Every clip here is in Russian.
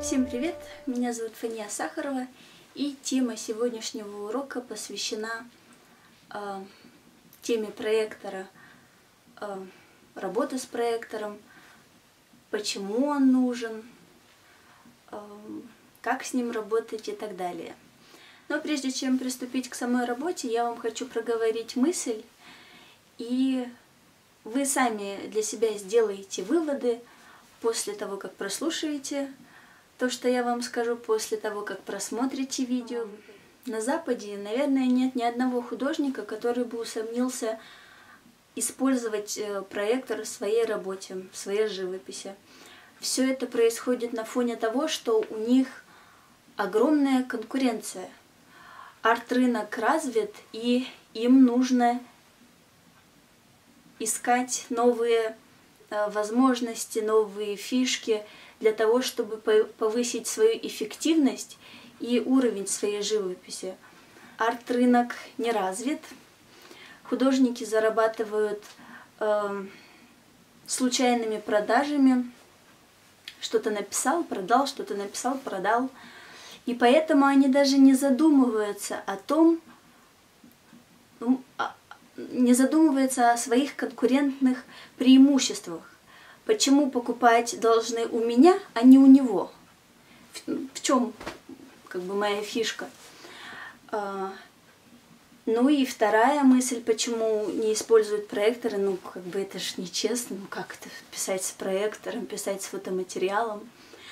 Всем привет! Меня зовут Фания Сахарова, и тема сегодняшнего урока посвящена теме проектора, работы с проектором, почему он нужен, как с ним работать и так далее. Но прежде чем приступить к самой работе, я вам хочу проговорить мысль, и вы сами для себя сделаете выводы после того, как прослушаете то, что я вам скажу, после того, как просмотрите видео. На Западе, наверное, нет ни одного художника, который бы усомнился использовать проектор в своей работе, в своей живописи. Все это происходит на фоне того, что у них огромная конкуренция. Арт-рынок развит, и им нужно искать новые возможности, новые фишки для того, чтобы повысить свою эффективность и уровень своей живописи. Арт-рынок не развит. Художники зарабатывают случайными продажами. Что-то написал, продал, что-то написал, продал. И поэтому они даже не задумываются о том, не задумываются о своих конкурентных преимуществах. Почему покупать должны у меня, а не у него? В чем моя фишка? Ну и вторая мысль, почему не используют проекторы, это ж нечестно, как это писать с проектором, писать с фотоматериалом.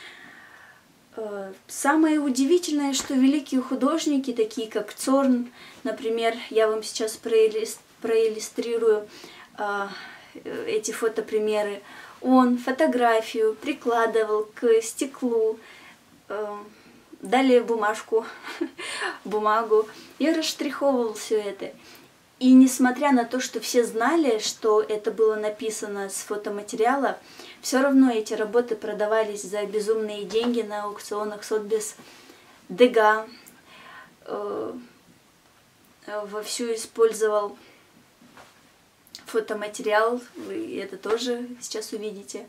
Самое удивительное, что великие художники, такие как Цорн, например, я вам сейчас проиллюстрирую эти фотопримеры, он фотографию прикладывал к стеклу, далее бумагу и расштриховывал все это. И несмотря на то, что все знали, что это было написано с фотоматериала, все равно эти работы продавались за безумные деньги на аукционах Сотбис. Дега вовсю использовал фотоматериал, вы это тоже сейчас увидите.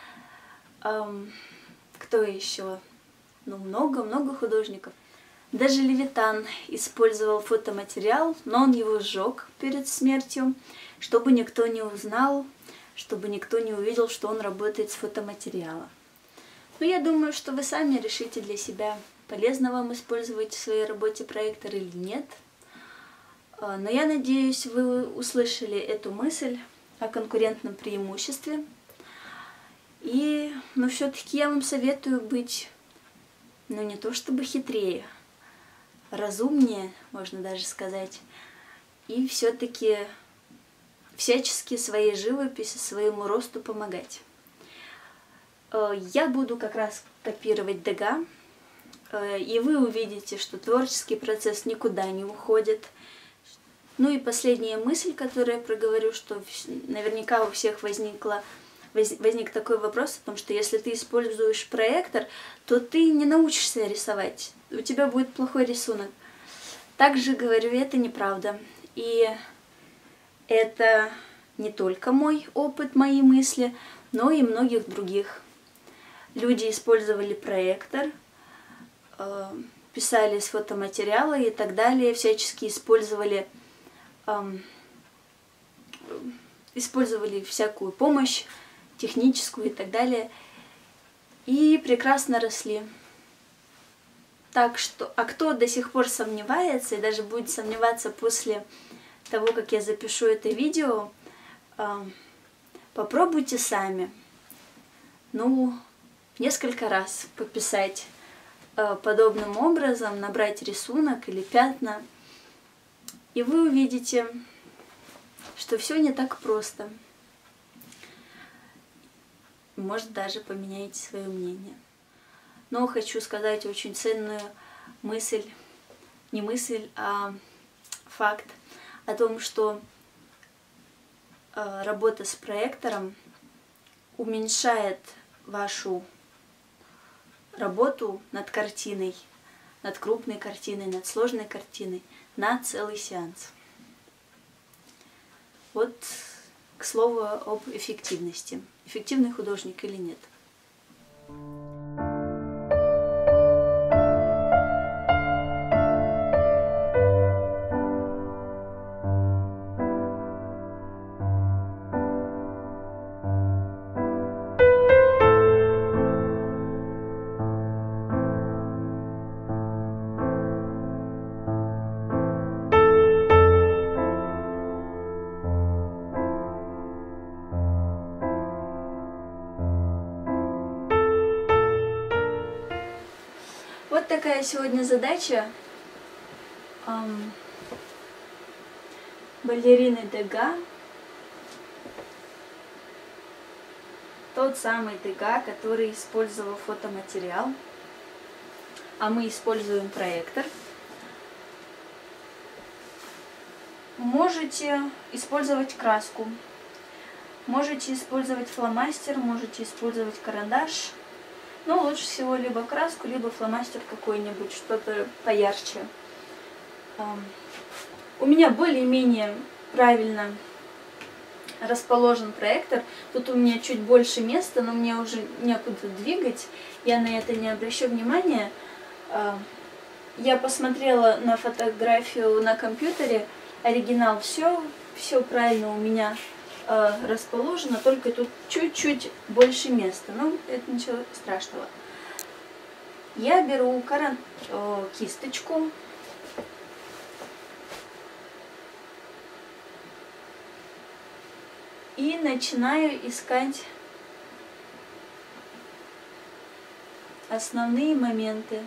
Кто еще? Много художников. Даже Левитан использовал фотоматериал, но он его сжег перед смертью, чтобы никто не узнал, чтобы никто не увидел, что он работает с фотоматериала. Но я думаю, что вы сами решите для себя, полезно вам использовать в своей работе проектор или нет. Но я надеюсь, вы услышали эту мысль о конкурентном преимуществе. Но все-таки я вам советую быть, не то чтобы хитрее, разумнее, можно даже сказать, и все-таки всячески своей живописи, своему росту помогать. Я буду как раз копировать Дега, и вы увидите, что творческий процесс никуда не уходит. Ну и последняя мысль, которую я проговорю, что наверняка у всех возник такой вопрос о том, что если ты используешь проектор, то ты не научишься рисовать, у тебя будет плохой рисунок. Также говорю, это неправда. И это не только мой опыт, мои мысли, но и многих других. Люди использовали проектор, писали с фотоматериала и так далее, всячески использовали всякую помощь, техническую и так далее, и прекрасно росли. Так что, кто до сих пор сомневается и даже будет сомневаться после того, как я запишу это видео, попробуйте сами, несколько раз пописать подобным образом, набрать рисунок или пятна, и вы увидите, что все не так просто. Может, даже поменяете свое мнение. Но хочу сказать очень ценную мысль, не мысль, а факт о том, что работа с проектором уменьшает вашу работу над картиной, над крупной картиной, над сложной картиной на целый сеанс. Вот к слову об эффективности. Эффективный художник или нет. такая сегодня задача балерины Дега. Тот самый Дега, который использовал фотоматериал, а мы используем проектор. Можете использовать краску, можете использовать фломастер, можете использовать карандаш. Но лучше всего либо краску, либо фломастер какой-нибудь, что-то поярче. У меня более-менее правильно расположен проектор. Тут у меня чуть больше места, но мне уже некуда двигать. Я на это не обращу внимания. Я посмотрела на фотографию на компьютере. Оригинал, все правильно у меня расположено, только тут чуть-чуть больше места. Но это ничего страшного. Я беру кисточку. И начинаю искать основные моменты.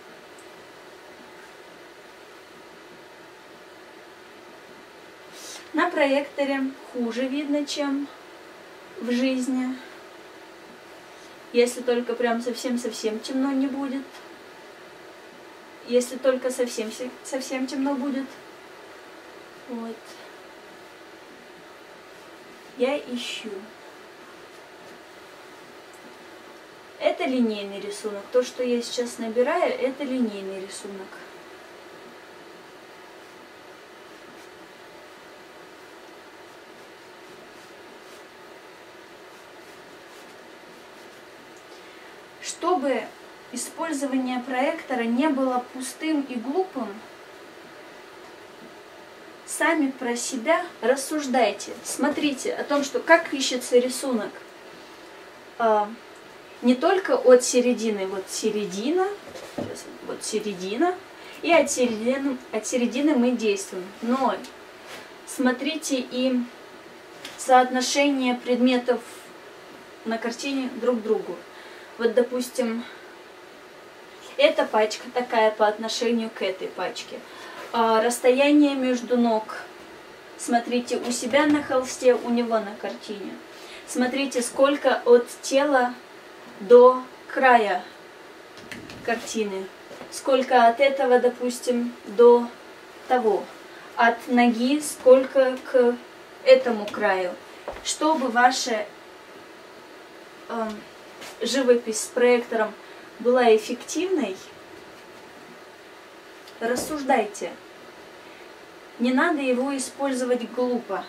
На проекторе хуже видно, чем в жизни. Если только прям совсем-совсем темно не будет. Если только совсем темно будет. Вот. Я ищу. Это линейный рисунок. То, что я сейчас набираю, это линейный рисунок. Чтобы использование проектора не было пустым и глупым, сами про себя рассуждайте. Смотрите о том, что как ищется рисунок. Не только от середины, вот середина, и от середины мы действуем. Но смотрите и соотношение предметов на картине друг к другу. Вот, допустим, эта пачка такая по отношению к этой пачке. Расстояние между ног. Смотрите у себя на холсте, у него на картине. Смотрите, сколько от тела до края картины. Сколько от этого, допустим, до того. От ноги сколько к этому краю. Чтобы ваша живопись с проектором была эффективной, рассуждайте. Не надо его использовать глупо.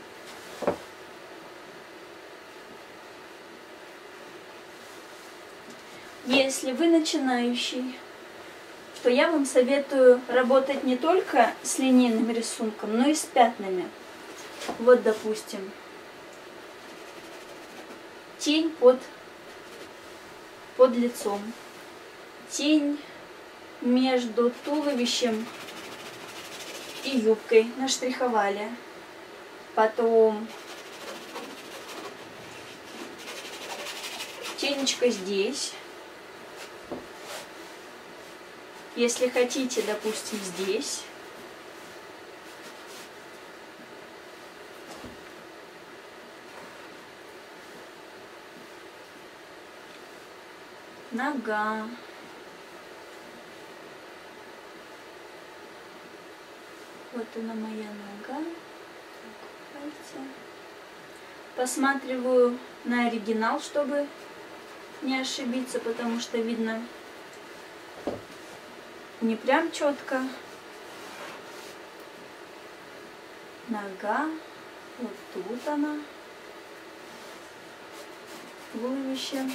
Если вы начинающий, то я вам советую работать не только с линейным рисунком, но и с пятнами. Вот, допустим, тень под лицом, тень между туловищем и юбкой наштриховали. Потом тенечка здесь. Если хотите, допустим, здесь. Нога. Вот она моя нога. Пальцы. Посматриваю на оригинал, чтобы не ошибиться, потому что видно не прям четко. Нога. Вот тут она. Туловище.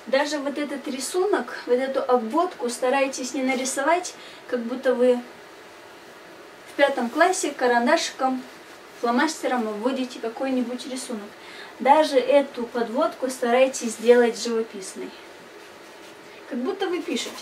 Даже вот этот рисунок, вот эту обводку старайтесь не нарисовать, как будто вы в 5 классе карандашиком, фломастером вводите какой-нибудь рисунок. Даже эту подводку старайтесь сделать живописной. Как будто вы пишете.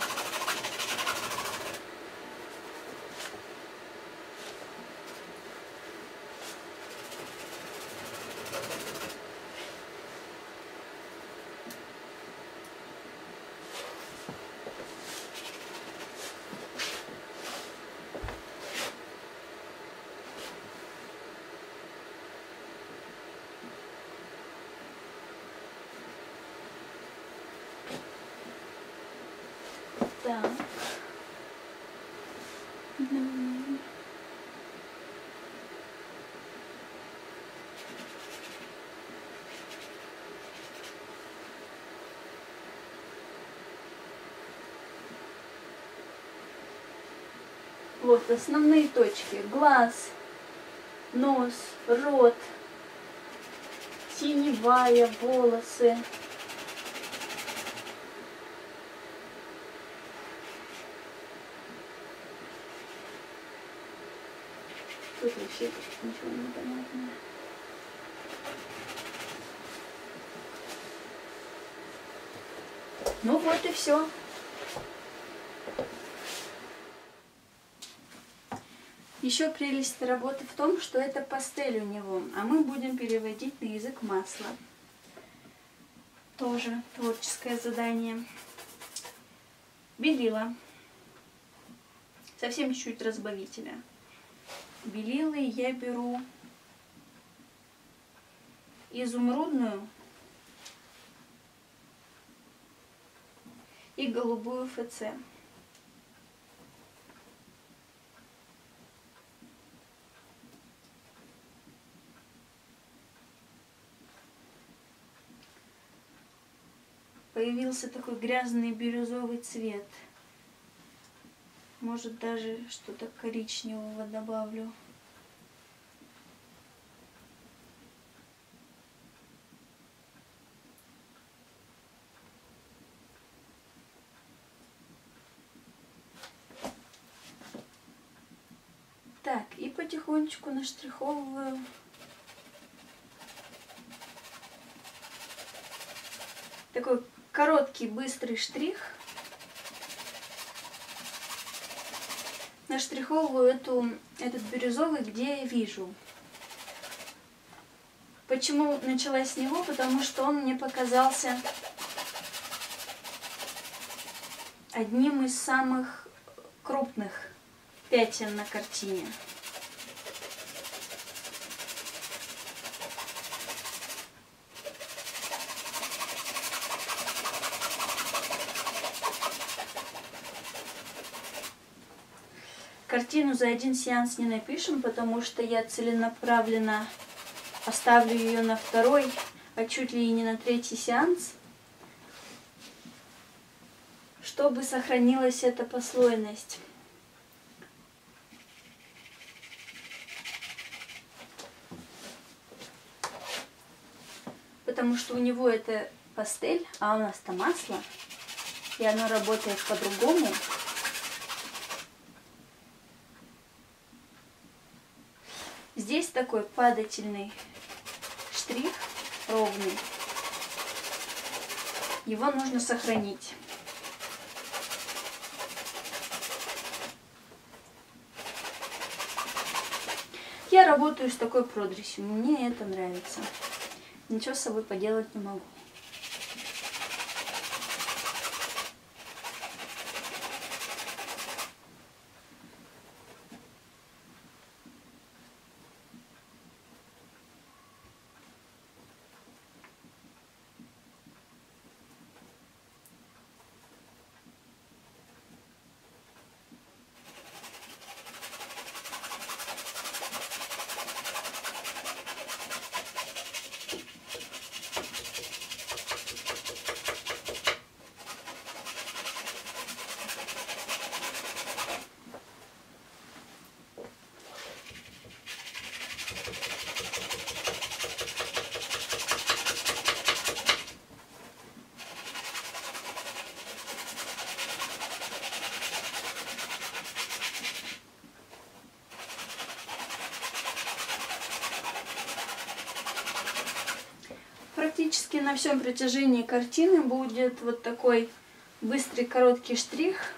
Так. Вот основные точки. Глаз, нос, рот, теневая, волосы. Тут вообще ничего не понятно. Ну вот и все. Еще прелесть работы в том, что это пастель у него, а мы будем переводить на язык масла. Тоже творческое задание. Белила. Совсем чуть-чуть разбавителя. Белилы я беру изумрудную и голубую ФЦ. Появился такой грязный бирюзовый цвет. Может, даже что-то коричневого добавлю. Так, и потихонечку наштриховываю такой короткий, быстрый штрих. Наштриховываю этот бирюзовый, где я вижу. Почему начала с него? Потому что он мне показался одним из самых крупных пятен на картине. Картину за один сеанс не напишем, потому что я целенаправленно оставлю ее на 2-й, а чуть ли и не на 3-й сеанс, чтобы сохранилась эта послойность. Потому что у него это пастель, а у нас-то масло, и оно работает по-другому. Здесь такой падательный штрих, ровный. Его нужно сохранить. Я работаю с такой продресью, мне это нравится. Ничего с собой поделать не могу. практически на всем протяжении картины будет вот такой быстрый короткий штрих.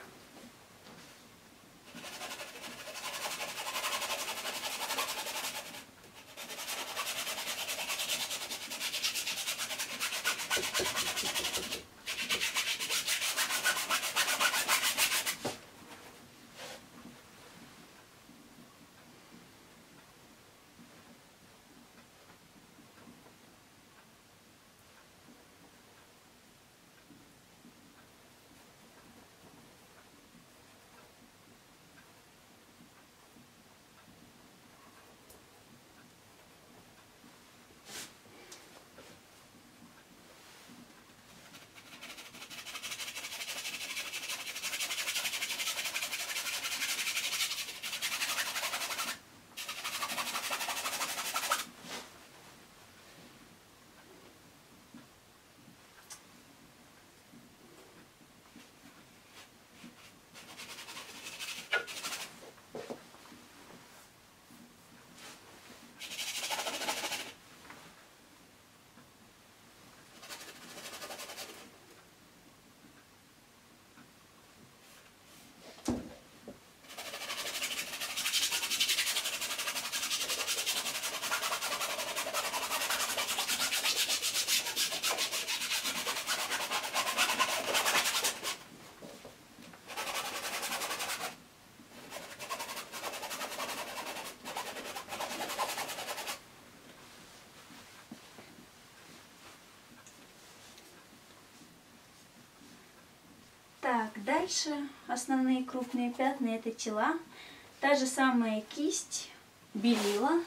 Так, дальше основные крупные пятна — это тела. Та же самая кисть, белила,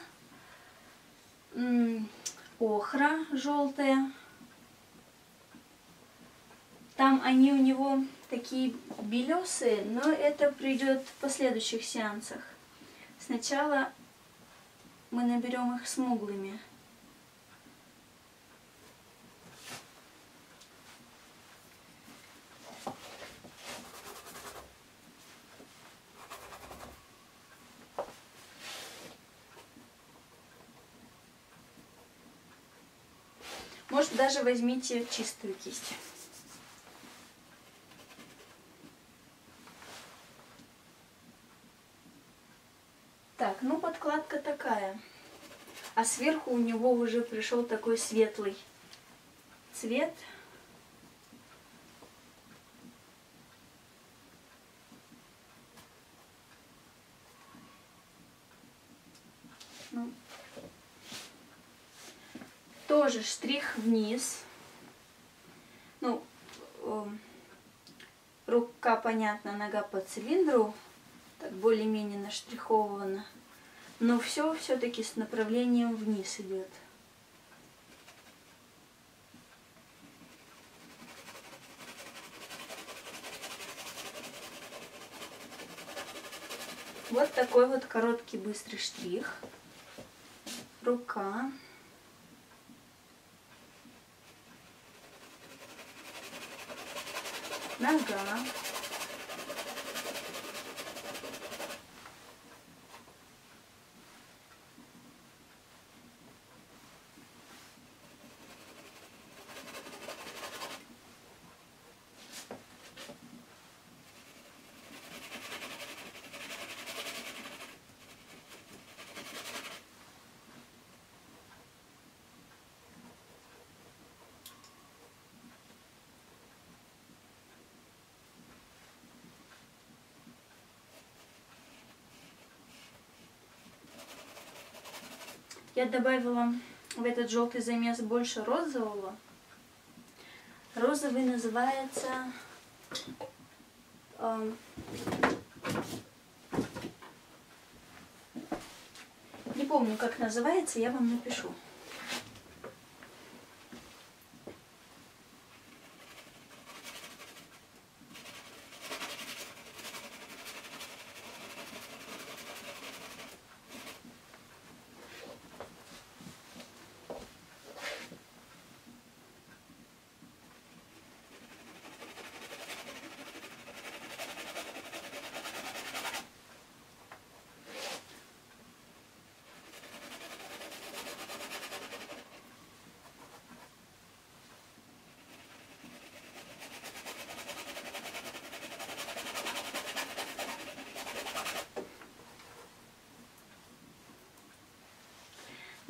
охра желтая. Там они у него такие белесые, но это придет в последующих сеансах. Сначала мы наберем их смуглыми. Может, даже возьмите чистую кисть. Так, ну подкладка такая. А сверху у него уже пришел такой светлый цвет. Ну, тоже штрих вниз. Ну, рука, понятно, нога по цилиндру, так более-менее наштрихована. Но все-таки с направлением вниз идет. Вот такой вот короткий быстрый штрих. Рука. Нога. Я добавила в этот желтый замес больше розового. Розовый называется не помню, как называется, я вам напишу.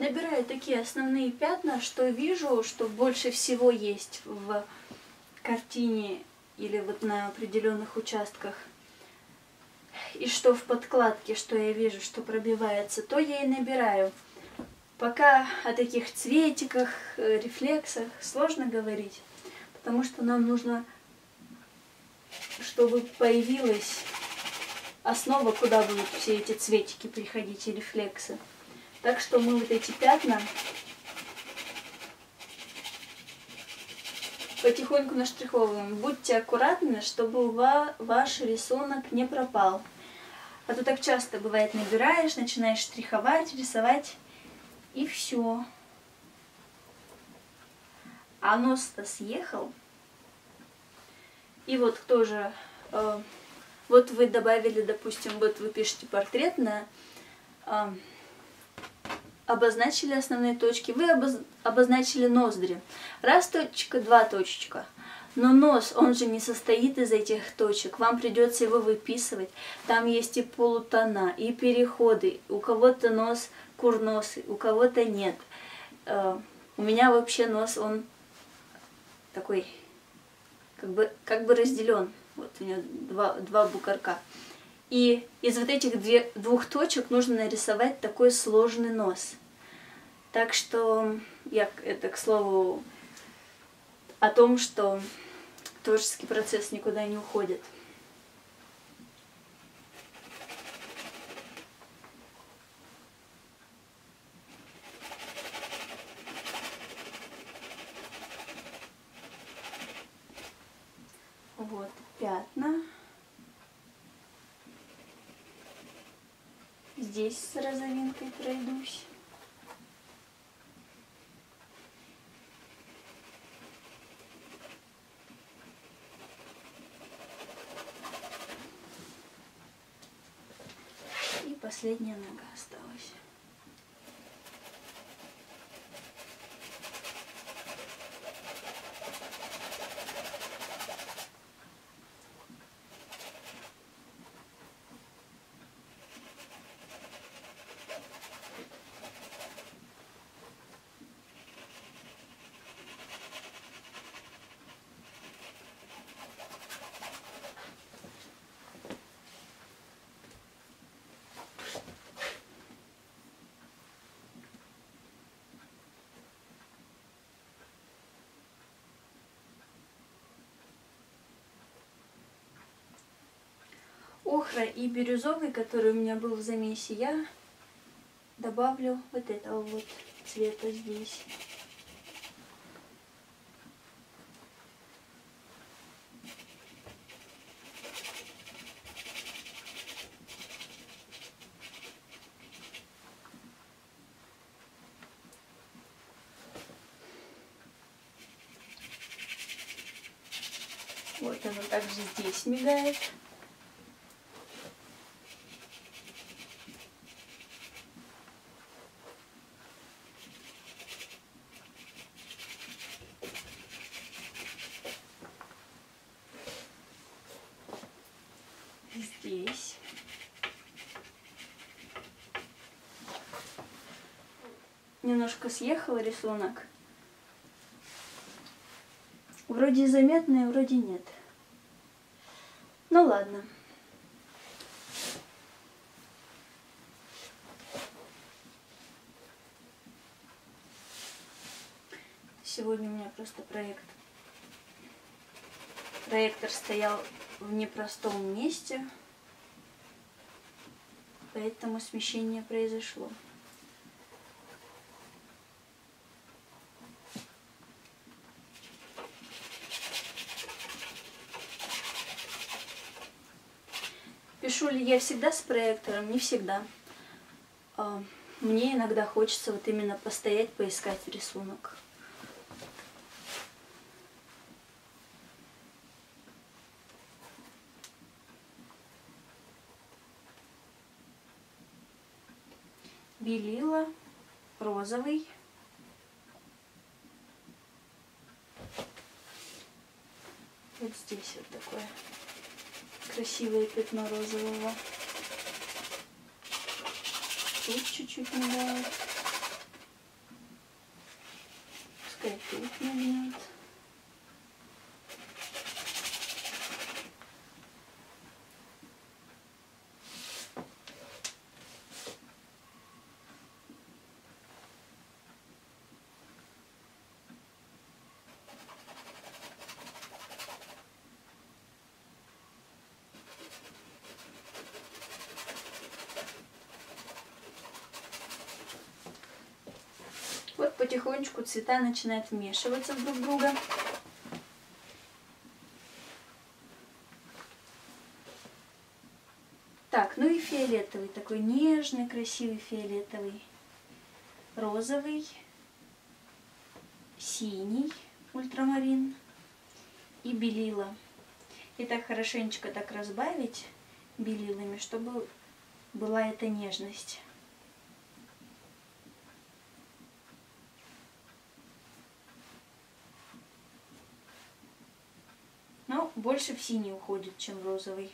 набираю такие основные пятна, что вижу, что больше всего есть в картине или вот на определенных участках. И что в подкладке, что я вижу, что пробивается, то я и набираю. Пока о таких цветиках, рефлексах сложно говорить, потому что нам нужно, чтобы появилась основа, куда будут все эти цветики приходить и рефлексы. Так что мы вот эти пятна потихоньку наштриховываем. Будьте аккуратны, чтобы ваш рисунок не пропал. А то так часто бывает, набираешь, начинаешь штриховать, рисовать, и все. А нос-то съехал. И вот тоже, вот вы добавили, допустим, вот вы пишете портрет на... обозначили основные точки, вы обозначили ноздри. Раз точка, два точечка. Но нос, он же не состоит из этих точек. Вам придется его выписывать. Там есть и полутона, и переходы. У кого-то нос курносый, у кого-то нет. У меня вообще нос, он такой, как бы разделен. Вот у него два бугорка. И из вот этих двух точек нужно нарисовать такой сложный нос. Так что, это, к слову, о том, что творческий процесс никуда не уходит. Вот пятна. Здесь с розовинкой пройдусь. И последняя нога осталась. Охра и бирюзовый, который у меня был в замесе, я добавлю вот этого вот цвета здесь. Вот оно также здесь мигает. Здесь. Немножко съехал рисунок. Вроде заметный, вроде нет. Ну ладно. Сегодня у меня просто проектор стоял в непростом месте, поэтому смещение произошло. Пишу ли я всегда с проектором? Не всегда. Мне иногда хочется вот именно постоять, поискать рисунок. Белила, розовый. Вот здесь вот такое красивое пятно розового. Тут чуть-чуть мигает. тут нагнет. Вот потихонечку цвета начинают вмешиваться друг в друга. Так, ну и фиолетовый, такой нежный, красивый фиолетовый, розовый, синий ультрамарин и белила. И так хорошенечко так разбавить белилами, чтобы была эта нежность. Но больше в синий уходит, чем в розовый.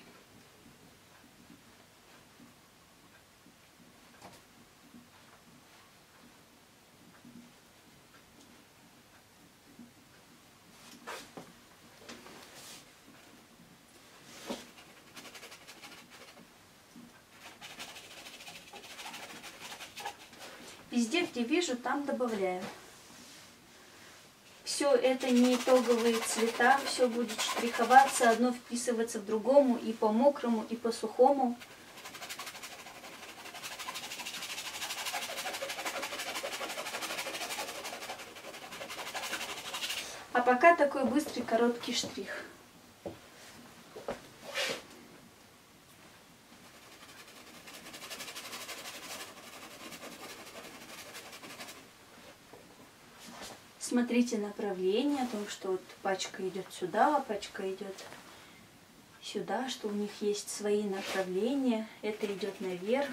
Везде, где вижу, там добавляю. Все это не итоговые цвета, все будет штриховаться, одно вписываться в другому, и по мокрому, и по сухому. А пока такой быстрый короткий штрих. Смотрите направление, о том, что вот пачка идет сюда, пачка идет сюда, что у них есть свои направления. Это идет наверх.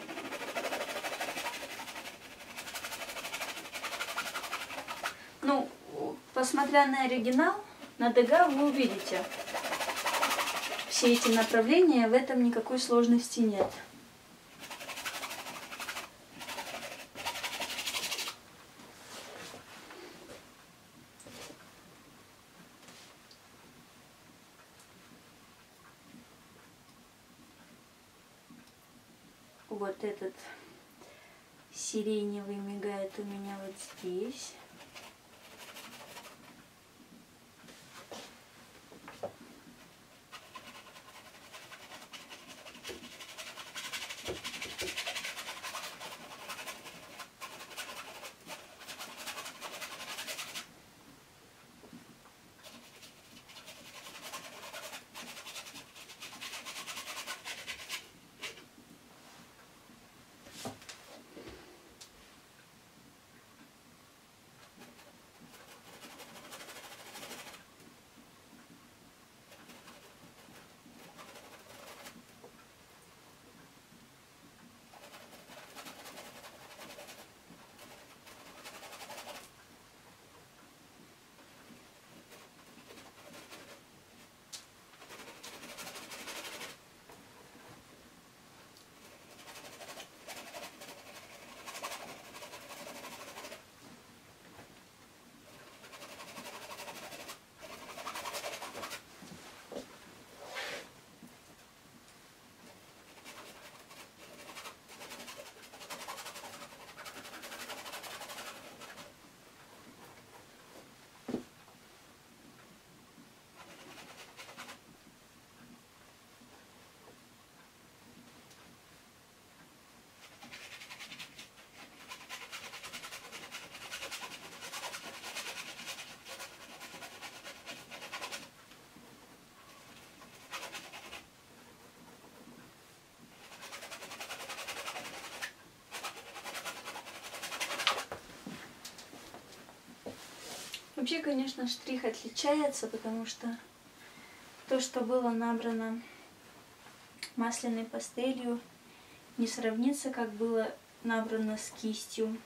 Ну, посмотря на оригинал, на Дега вы увидите все эти направления, в этом никакой сложности нет. Вот этот сиреневый мигает у меня вот здесь. Вообще, конечно, штрих отличается, потому что то, что было набрано масляной пастелью, не сравнится, как было набрано с кистью.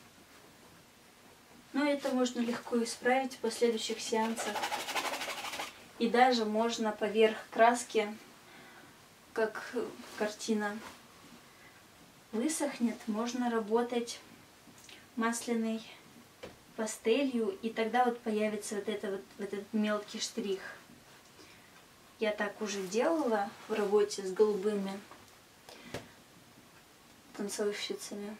Но это можно легко исправить в последующих сеансах. И даже можно поверх краски, как картина высохнет, можно работать масляной пастелью, и тогда вот появится вот этот мелкий штрих. Я так уже делала в работе с голубыми танцовщицами.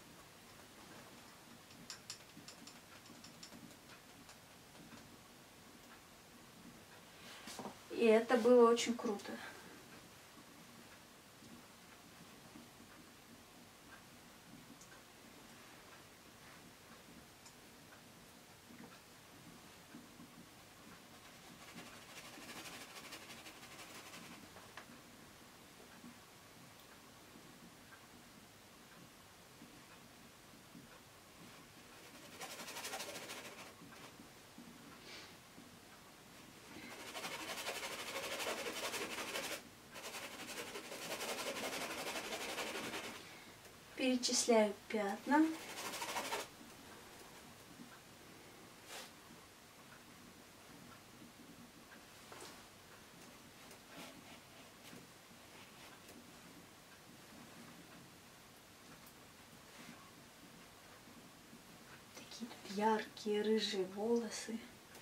И это было очень круто. Перечисляю пятна. Такие тут яркие рыжие волосы.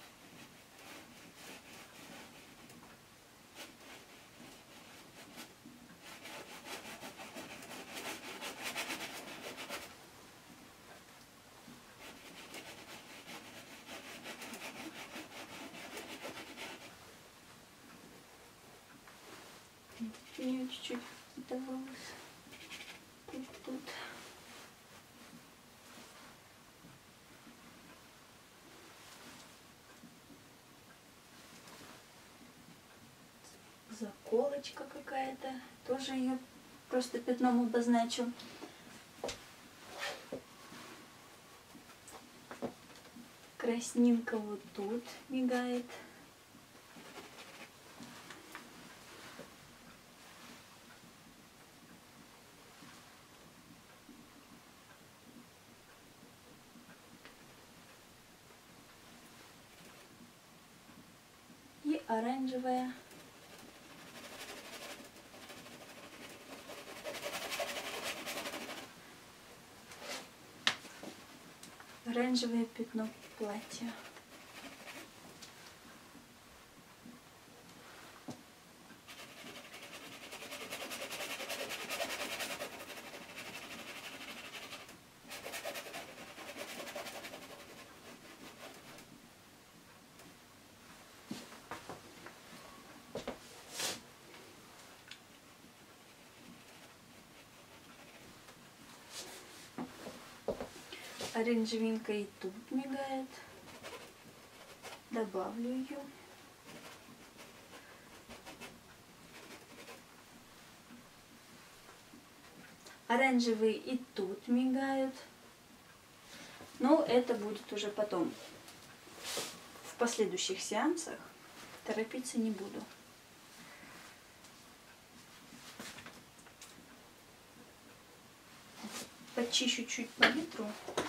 У нее чуть-чуть какие-то волосы тут. Заколочка какая-то. Тоже ее просто пятном обозначу. Краснинка вот тут мигает. И оранжевая. Оранжевое пятно платья. Оранжевинка и тут мигает. Добавлю ее. Оранжевые и тут мигают. Но это будет уже потом. В последующих сеансах. Торопиться не буду. Почищу чуть палитру.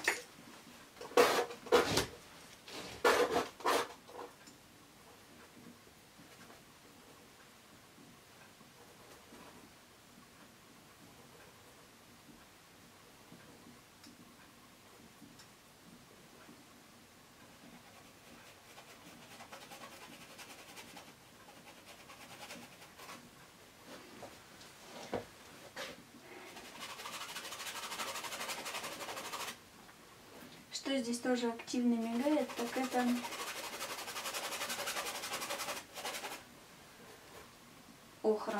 Что здесь тоже активно мигает, так это охра.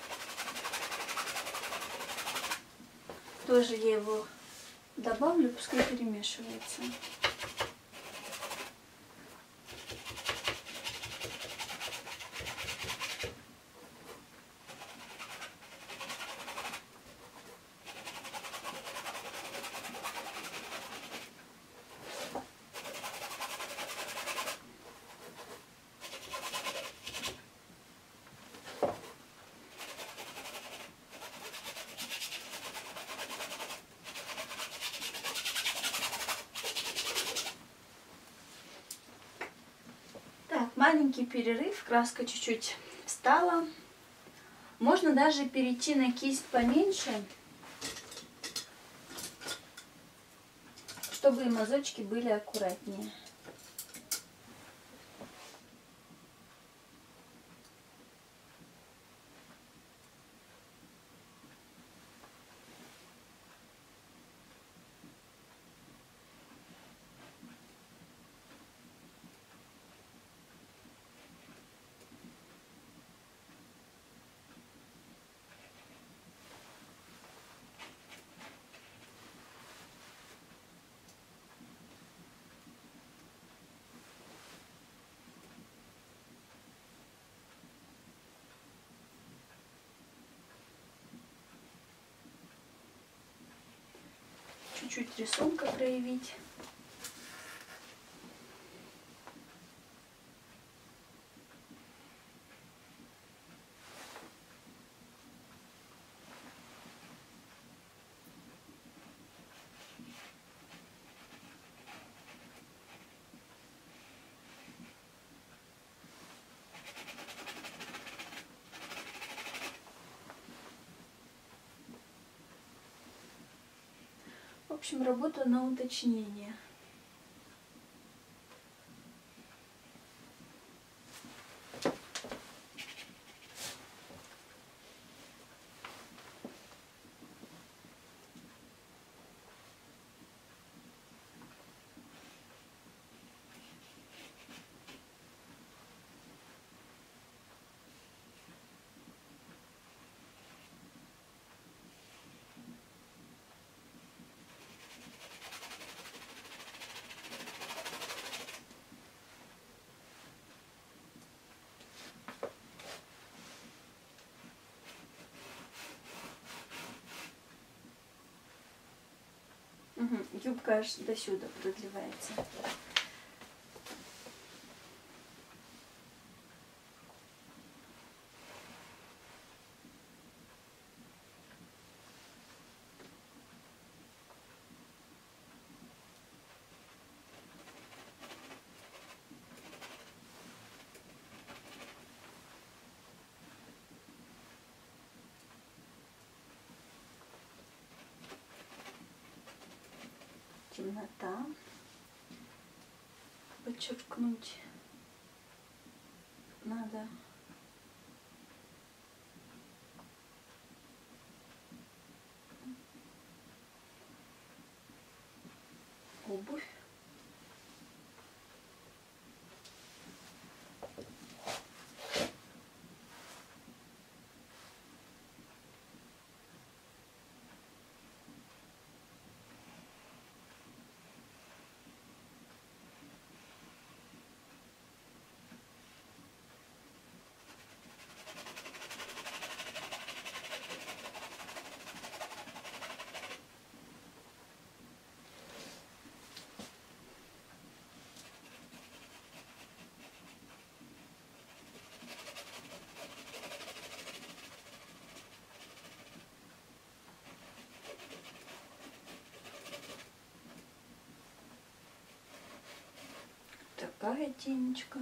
Тоже я его добавлю, пускай перемешивается. Маленький перерыв, краска чуть-чуть встала. Можно даже перейти на кисть поменьше, чтобы и мазочки были аккуратнее. Чуть-чуть рисунка проявить. В общем, работа на уточнение. Юбка аж до сюда продлевается. Темнота. Подчеркнуть надо. Обувь. Такая тенечка.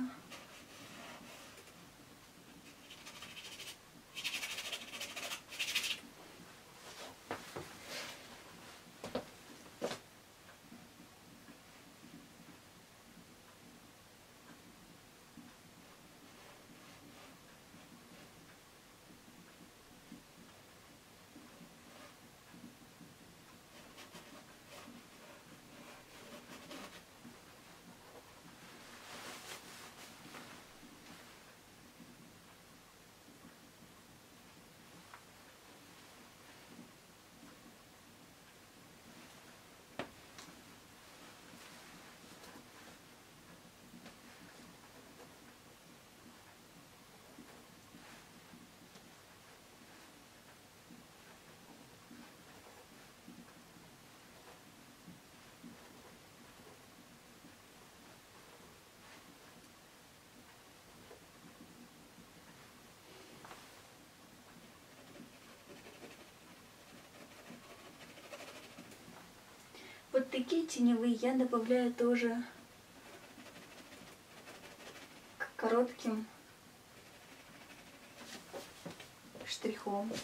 Вот такие теневые я добавляю тоже к коротким штрихом.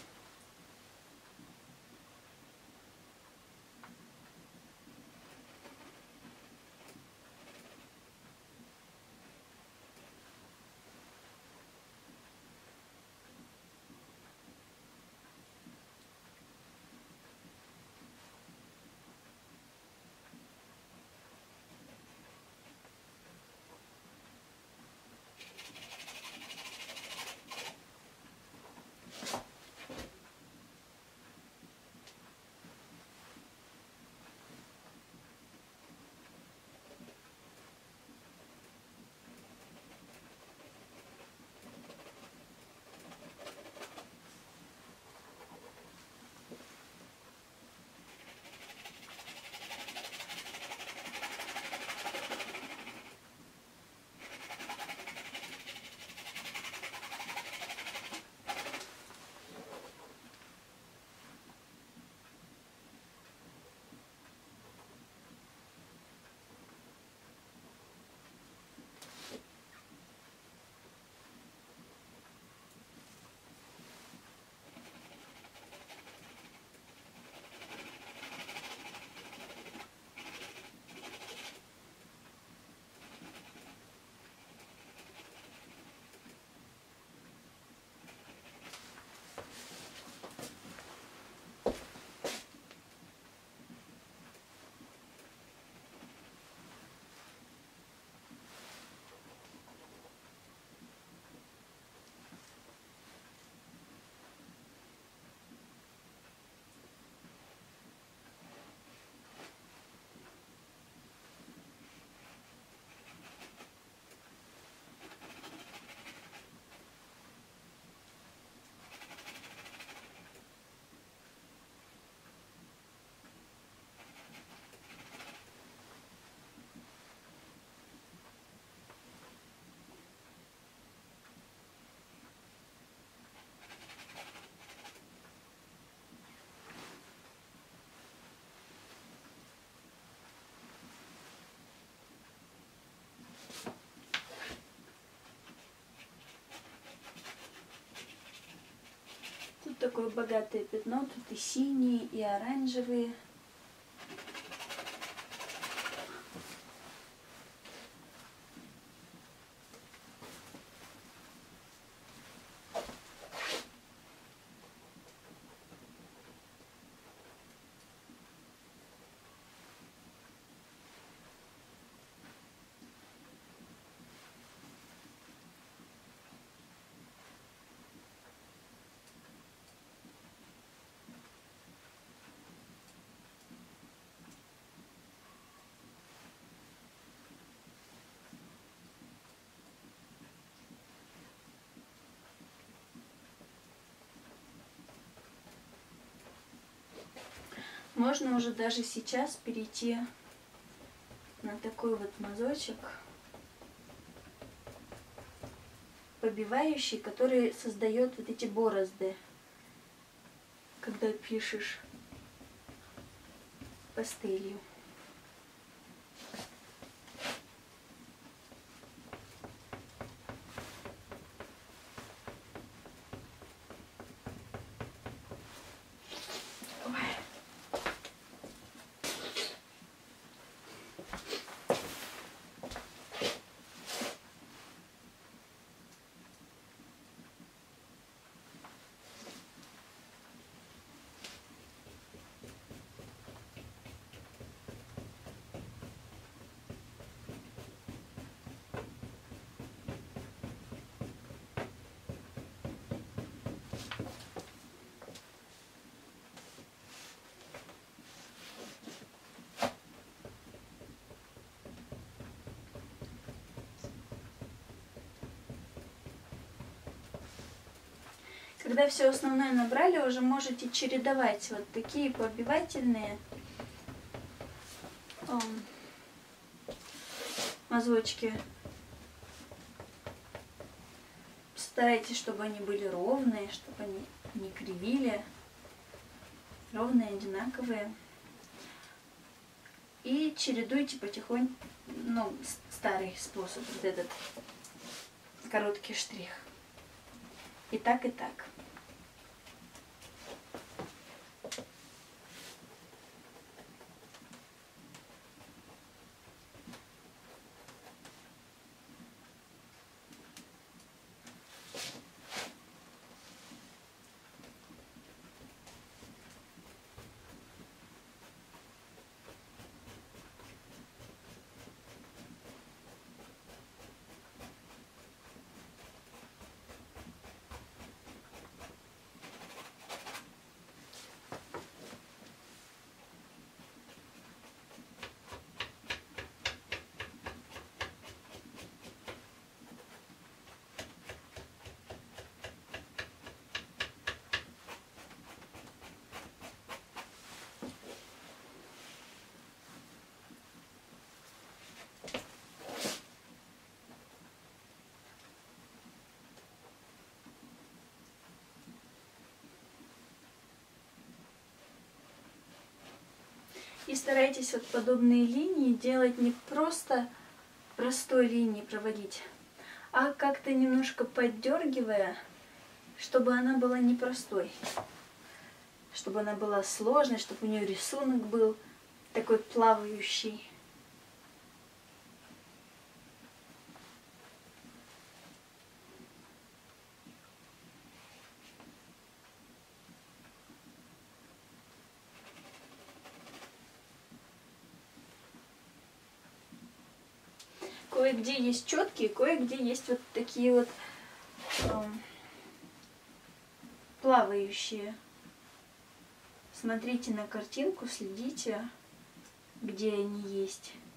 такое богатое пятно. Тут и синие, и оранжевые. Можно уже даже сейчас перейти на такой вот мазочек, побивающий, который создает вот эти борозды, когда пишешь пастелью. Когда все основное набрали, уже можете чередовать вот такие побивательные мазочки. Старайтесь, чтобы они были ровные, чтобы они не кривили, ровные, одинаковые. И чередуйте потихоньку, ну, старый способ, вот этот короткий штрих. И так, и так. И старайтесь вот подобные линии делать не просто простой линией проводить, а как-то немножко поддергивая, чтобы она была не простой, чтобы она была сложной, чтобы у нее рисунок был такой плавающий. Кое-где есть четкие, кое-где есть вот такие вот плавающие. Смотрите на картинку, следите, где они есть.